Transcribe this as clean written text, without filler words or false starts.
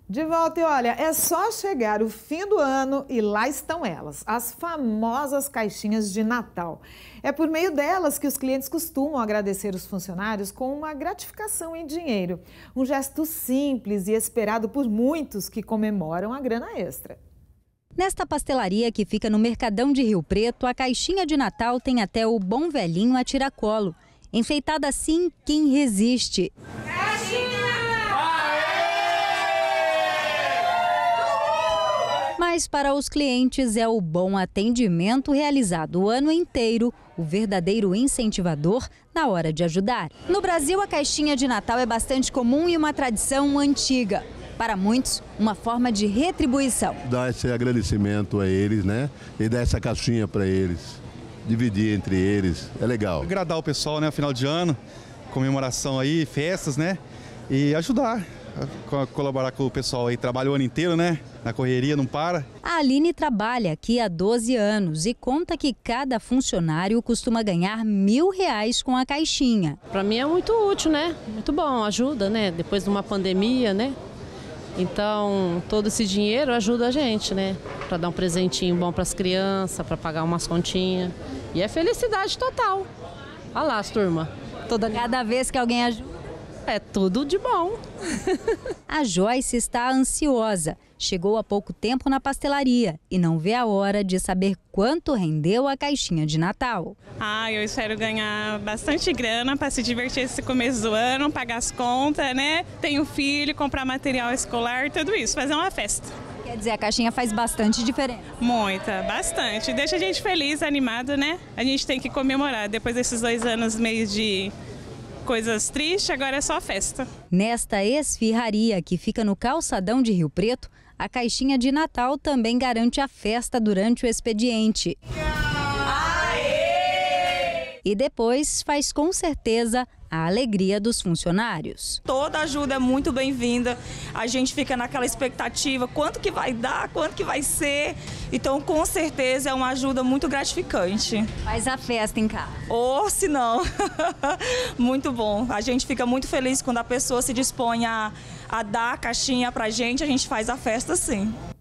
De volta e olha, é só chegar o fim do ano e lá estão elas, as famosas caixinhas de Natal. É por meio delas que os clientes costumam agradecer os funcionários com uma gratificação em dinheiro. Um gesto simples e esperado por muitos que comemoram a grana extra. Nesta pastelaria que fica no Mercadão de Rio Preto, a caixinha de Natal tem até o bom velhinho a tiracolo. Enfeitada assim, quem resiste? Mas para os clientes é o bom atendimento realizado o ano inteiro, o verdadeiro incentivador na hora de ajudar. No Brasil, a caixinha de Natal é bastante comum e uma tradição antiga. Para muitos, uma forma de retribuição. Dar esse agradecimento a eles, né? E dar essa caixinha para eles. Dividir entre eles, é legal. Agradar o pessoal, né? Final de ano, comemoração aí, festas, né? E ajudar. Colaborar com o pessoal aí, trabalha o ano inteiro, né? Na correria, não para. A Aline trabalha aqui há 12 anos e conta que cada funcionário costuma ganhar R$1.000 com a caixinha. Para mim é muito útil, né? Muito bom, ajuda, né? Depois de uma pandemia, né? Então, todo esse dinheiro ajuda a gente, né? Para dar um presentinho bom para as crianças, para pagar umas continhas. E é felicidade total. Olha lá as turmas. Cada vez que alguém ajuda. É tudo de bom. A Joyce está ansiosa. Chegou há pouco tempo na pastelaria e não vê a hora de saber quanto rendeu a caixinha de Natal. Eu espero ganhar bastante grana para se divertir esse começo do ano, pagar as contas, né? Tenho filho, comprar material escolar, tudo isso, fazer uma festa. Quer dizer, a caixinha faz bastante diferença. Muita, bastante. Deixa a gente feliz, animado, né? A gente tem que comemorar depois desses 2 anos meio de coisas tristes, agora é só festa. Nesta esfirraria que fica no calçadão de Rio Preto, a caixinha de Natal também garante a festa durante o expediente. E depois faz com certeza a alegria dos funcionários. Toda ajuda é muito bem-vinda, a gente fica naquela expectativa, quanto que vai dar, quanto que vai ser, então com certeza é uma ajuda muito gratificante. Faz a festa em casa. Ou se não, muito bom, a gente fica muito feliz quando a pessoa se dispõe a dar a caixinha pra gente, a gente faz a festa sim.